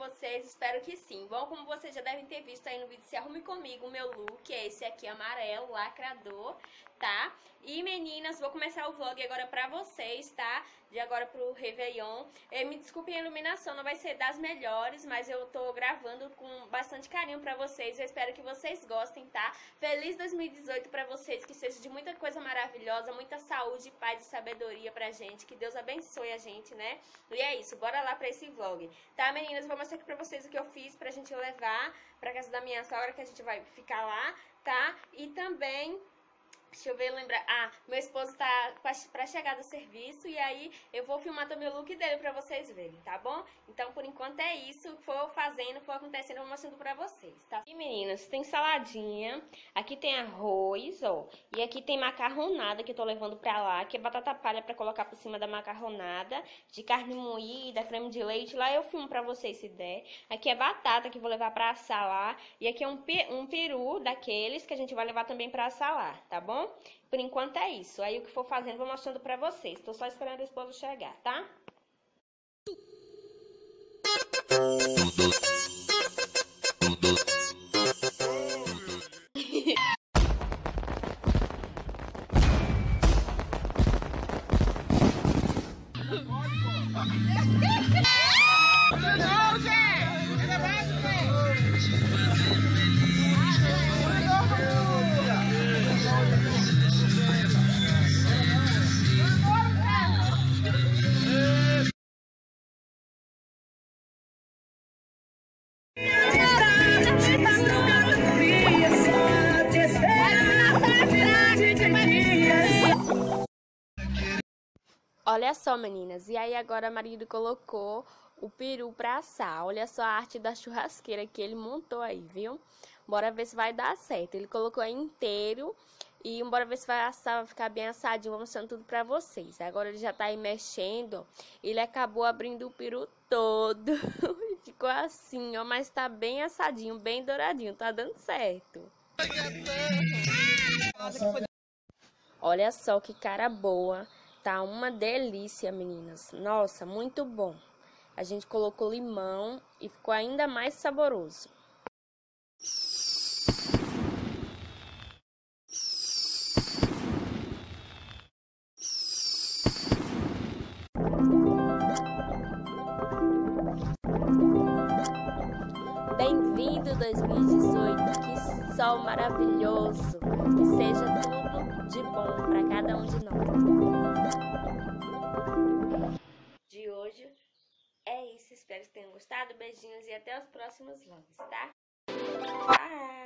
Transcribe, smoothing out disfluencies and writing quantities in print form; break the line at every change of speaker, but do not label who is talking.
vocês? Espero que sim. Bom, como vocês já devem ter visto aí no vídeo Se Arrume Comigo, o meu look é esse aqui amarelo, lacrador, tá? E meninas, vou começar o vlog agora pra vocês, tá? De agora pro Réveillon. Me desculpem a iluminação, não vai ser das melhores, mas eu tô gravando com bastante carinho pra vocês. Eu espero que vocês gostem, tá? Feliz 2018 pra vocês, que seja de muita coisa maravilhosa, muita saúde, paz e sabedoria pra gente. Que Deus abençoe a gente, né? E é isso, bora lá pra esse vlog. Tá, meninas? Eu vou mostrar aqui pra vocês o que eu fiz pra gente levar pra casa da minha sogra, que a gente vai ficar lá, tá? E também... deixa eu ver, lembrar. Meu esposo tá pra chegar do serviço e aí eu vou filmar também o look dele pra vocês verem, tá bom? Então, por enquanto é isso. For fazendo, for acontecendo, eu vou mostrando pra vocês, tá? E, meninas, tem saladinha. Aqui tem arroz, ó. E aqui tem macarronada que eu tô levando pra lá, que é batata palha pra colocar por cima da macarronada. De carne moída, creme de leite. Lá eu filmo pra vocês se der. Aqui é batata que eu vou levar pra assar lá. E aqui é um peru daqueles que a gente vai levar também pra assar lá, tá bom? Por enquanto é isso. Aí o que for fazendo, vou mostrando pra vocês. Tô só esperando o esposo chegar, tá? Olha só, meninas, e aí agora o marido colocou o peru pra assar. Olha só a arte da churrasqueira que ele montou aí, viu? Bora ver se vai dar certo. Ele colocou aí inteiro e bora ver se vai assar, vai ficar bem assadinho. Vou mostrando tudo pra vocês. Agora ele já tá aí mexendo. Ele acabou abrindo o peru todo e ficou assim, ó, mas tá bem assadinho, bem douradinho, tá dando certo. Olha só que cara boa. Tá uma delícia, meninas. Nossa, muito bom. A gente colocou limão e ficou ainda mais saboroso. Bem-vindo 2018. Que sol maravilhoso. Que seja tudo de bom para cada um de nós. De hoje é isso, espero que tenham gostado, beijinhos e até os próximos vlogs, tá? Tchau!